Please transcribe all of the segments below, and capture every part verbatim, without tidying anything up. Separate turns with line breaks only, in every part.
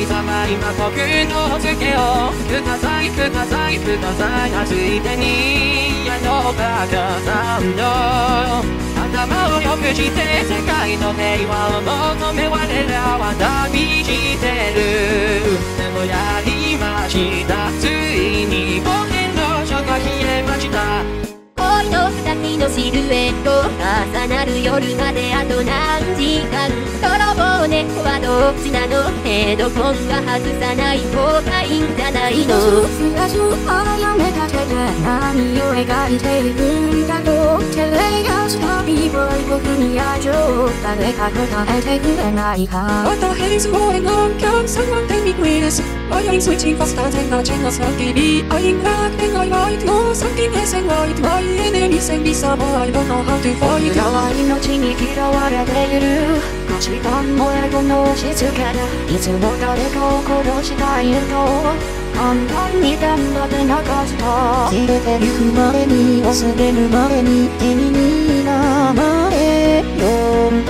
様今僕のつけをくださいくださいくださいついでにあのバカさんの頭を良くして世界の平和を求め我らは旅してるでもやりましたついに冒険の書が消えました
恋の二人のシルエット重なる夜まであと何時間泥棒猫はどっちなのヘッドフォンは外さない方がいいんじゃないの
スラジオはやめた手で何を描いているんだろうテレがしたビーボーイ僕に愛情誰か答えてくれないか
What the hell is going on? Can someone tell me please? Why are you switching faster than the channels on T V? I'm black and I white, no something else and white My enemies and this summer I don't know how to fight
可愛い命に嫌われている価値観もエゴの押し付けでいつも誰かを殺したいと簡単に頑張ってなかった切れてゆくまでに忘れるまでに君に名前呼ん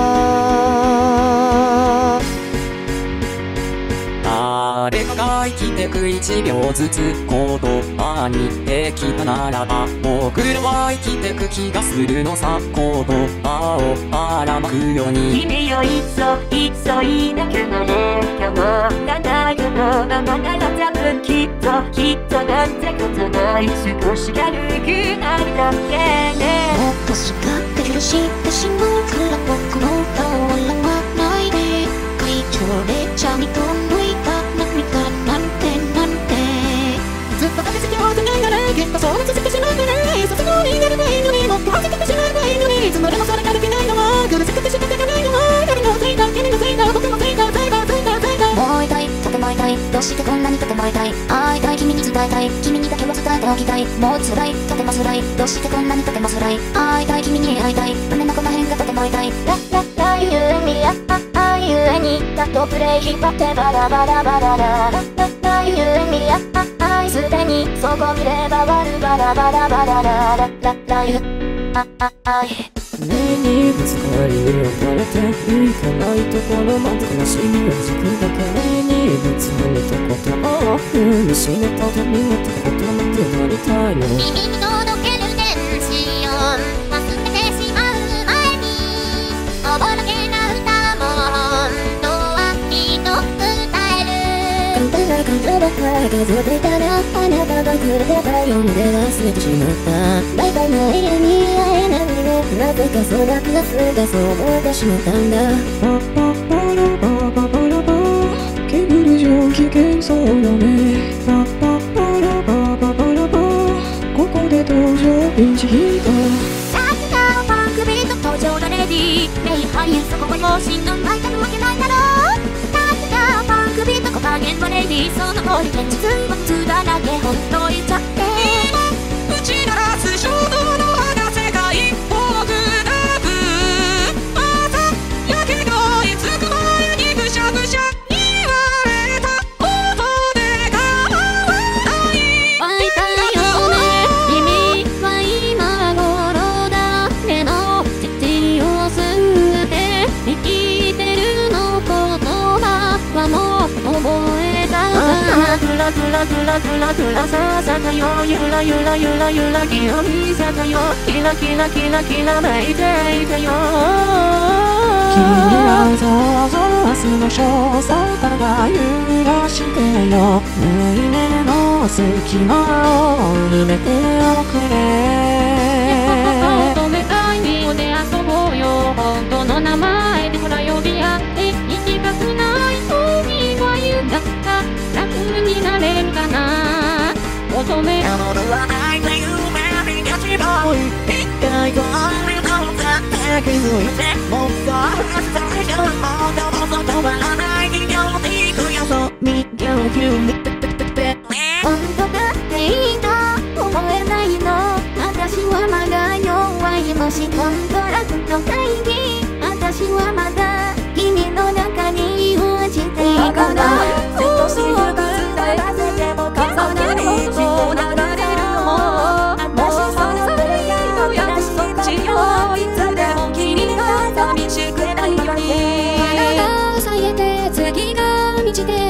だ
誰かが生きてく一秒ずつ言葉にできたならば僕らは生きてく気がするのさ言葉をばらまくように
君よいっそいっそいなくなれかも長くのままなら多分きっときっとなんてことない少し軽くなるだけね
もっとすがって許してしまうから僕の顔を笑わないで会長でちゃんと抜いた涙なんてなんてずっと食べ過ぎをしないならきっとそう続けてしまうから卒業になればいいのにもっと恥ずかしまえばいいのにいつまでもそれができないのは苦しくて仕方がないのは誰のせいだ君のせいだ僕のせいだせいだせいだせいだもう会いたいとても会いたいどうしてこんなにとても会いたい会いたい君に伝えたい君にだけを伝えておきたいもう辛いとても辛いどうしてこんなにとても辛い会いたい君に会いたい胸のこの辺がとても痛いラララゆえにああゆえにラットプレイ引っ張ってバラバラバラララララゆえにああすでにそこ見れば割るバラバラバラララララゆあああい
目にぶつかり置かれていかないところまで悲しみをつくだけ目にぶつかれたことを踏みしめたと見えたことまでなりたいの
耳に届ける電子音忘れてしまう前におぼろげな歌も本当はきっと歌える
簡単な感情ばっかり数えていたらあなたがくれた読んで忘れてしまった大体の家に会えないのなぜかそなクラスがそう思ってしまったんだ
パパパラパパパラパ煙上危険そうだねパパパラパパパラパここで登場ピンチヒーター
さすがパンクビート登場だレディーメイン俳優そこはもう死んだんだいたるわけないだろうさすがパンクビート小加減はレディーその通り現実は普通だらけほんと言っちゃって
打ち鳴らす衝動の花世界僕だぶまたやけがいつく前にぐしゃぐしゃ言われた音で構わない
会いたいよね君は今頃だけの父を吸って生きてるの言葉はもう覚えたか
グラグラグラグラグラささかよゆらゆらゆらゆら気を見せたよキラキラキラキラめいていたよ君はそうそう明日の詳細から揺らしてよ胸の隙間を埋めておくれ
求めたいにおで遊ぼうよ本当の名前でほら呼び合って行きたくない君は言うだった楽になれるかな求め
戻らないと夢に立ちまう一回これをだって気づいてもっと最初もっともっと止まらない人形に行くよそう見ておくよ
本当だっていいと思えないの私はまだ弱いもし本当ラスト会議私はまだ君の中に落ちていくの
そうそう伝えらせても重ねるそう流れるもうもうそのプレイヤーの約束しよういつでも君が寂しくないように
花が咲いて次が満ちて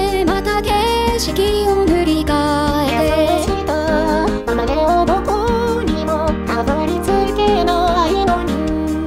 りを塗り替えて
離れをどこにもたどり着けないのに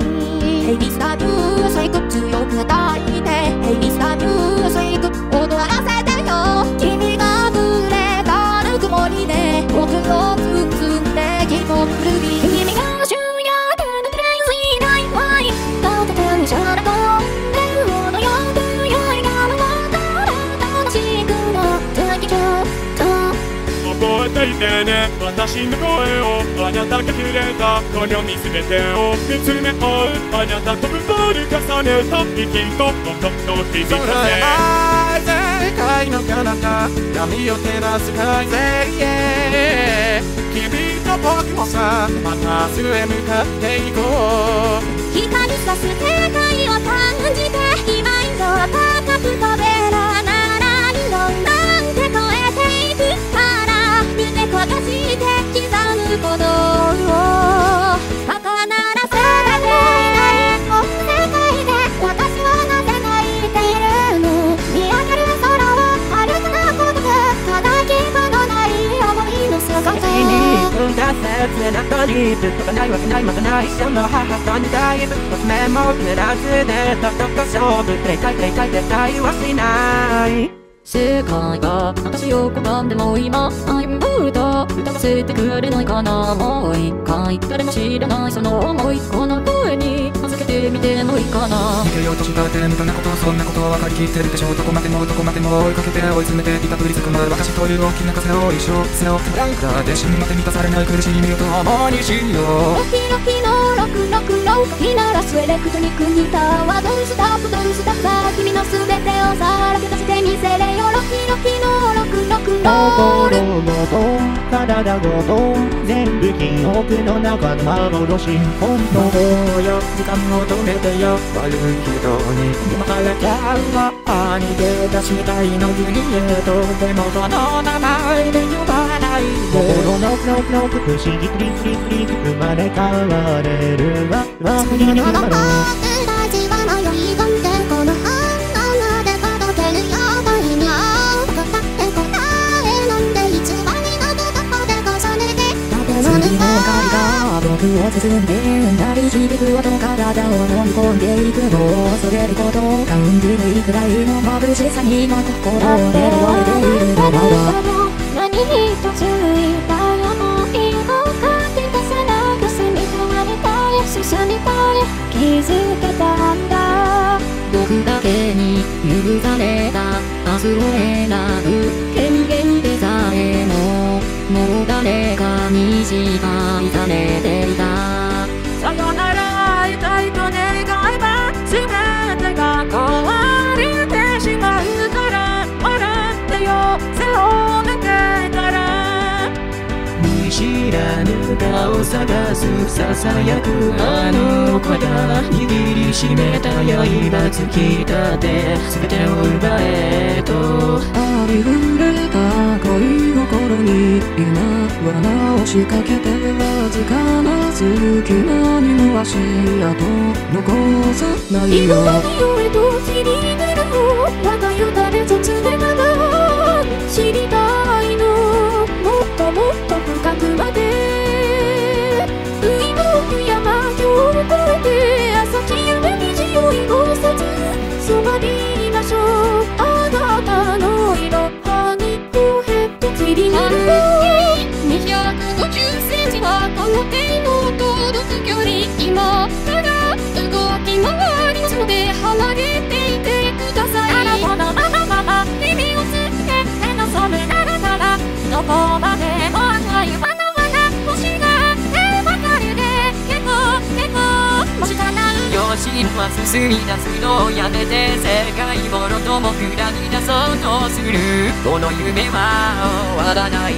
Hey Mister Music 強く抱いて Hey Mister Music 踊らせてよ君がぶれたぬくもりで僕を包んでき込むルビー君が主役のクレイジーナイトワインだって手にしゃらとレオのよくよりが回ったら楽しくなってきちゃった
覚えていてね私の声をあなたがくれたこの身全てを見つめ合うあなたと二人重ねた息と音と響かせ
世界の彼方闇を照らす海星へ君と僕もさまた明日へ向かっていこう
光さす世界を感じて今以上高く飛べらなら理論なんて超えていくから胸焦がして刻む鼓動を儚らせていこの世界で私はなぜ泣いているの見上げる空を歩くなことがただ希望のない思いの姿
運が切なくにずっとかないわけないまたないその母と似たいぶ目も照らすでとっとと勝負で痛いで痛い絶対はしない
世界が私を拒んでも今 I'm good 歌わせてくれないかなもう一回誰も知らないその想いこの声に預けてみてもいいかな
逃げようとしたって無駄なことそんなことは分かりきってるでしょうどこまでもどこまでも追いかけて追い詰めていたぶりつくまる私という大きな風を一生背負ってブランクだで死ぬまで満たされない苦しみを共にしよう
ロキロキのロクロクロかき鳴らすエレクトニックギターはドンスタップドンスタップさあ君の全てをさらけ出してみせれよロキロキのロクロクロール
心ごと体ごと全部記憶の中の幻本当よ時間を止めてよ悪い人に今からキャウは逃げ出したいの国へとでもその名前で呼ばないで心のクロクロク不思議クリクリクリ生まれ変われるわわ
それをどこで大事は迷い込んでこの反応まで届けるようにゃ答え答えなんて偽りのどこで重ねて
次の光が僕を包んで鳴り響く音体を飲み込んでいくもう恐れることを感じるくらいの眩しさに今心で燃えているのは
何一つ言った思いをかき出せなくせみとわれたい進みたい気づけたんだ
僕だけに許された明日を選ぶ権限でさえももう誰かに支配されていた
さよなら会いたいと願えば全てが壊れてしまうから笑ってよ背を向けたら見知らぬ顔探すささやくあの子だ握りしめた刃突き立て全てを奪えと
ありふれた恋心に今罠を仕掛けてわずかな隙間にも足跡残さないよ
色は匂いと切り出る我がよだれ雑でなら知りたいのもっともっと深くまで海の山境を越えて朝日夢に強い豪雪そばにいましょうあなたの色歯にこうへって切りなるにひゃくごじゅっセンチはこの手の届く距離今から動き回りそうで離れていてくださいあなたのまままま耳をつけて望むならたらどこまでも赤いわなわな星が手ばかりで結構結構もしかな
よしは進み出すのをやめて世界もろとも下り出そうとするこの夢は終わらない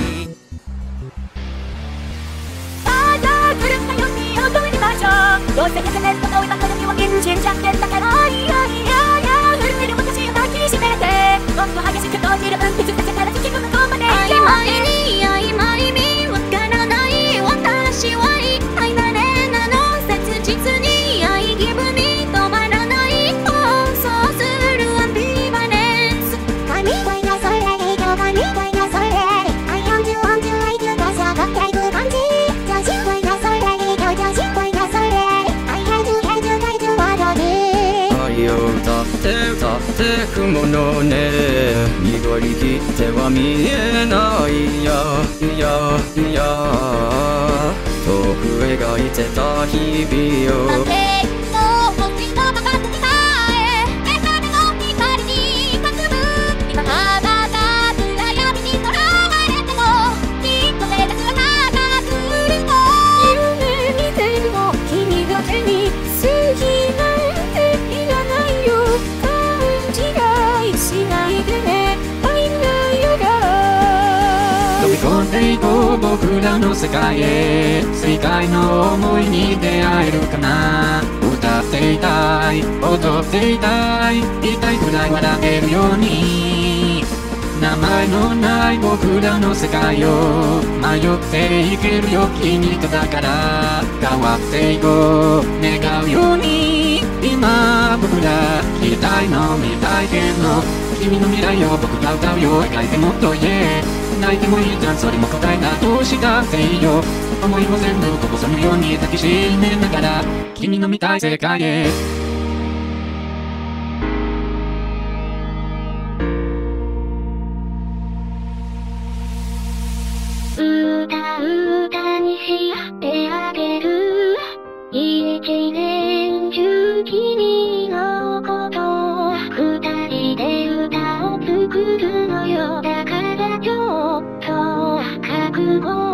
さあ来るんだよに踊りましょうどうせ痩せてることを今からには現実じゃってんだからいやいやいや震える私を抱きしめてもっと激しく閉じる運気させたら引き込むこまで曖昧に曖昧にわからない私はい愛まれなの切実に愛気分に止まらない放送するアンビバレンス神声がそれで今日神声が
ってくものね。濁りきっては見えないやいやいや、遠く描いてた日々を飛んでいこう僕らの世界へ。世界の想いに出会えるかな。歌っていたい踊っていたい、痛いくらい笑えるように。名前のない僕らの世界を迷っていけるよ君とだから。変わっていこう願うように。今僕ら聞きたいの見たいけど、君の未来を僕が歌うよ。描いてもっと言え。泣いてもいいじゃんそれも答えなどうしたっていいよ。思いを全部こぼさぬように抱きしめながら君の見たい世界へ。
歌歌にしてあげる。一年中君のこと二人で歌を作るのよ。だからちょっと覚悟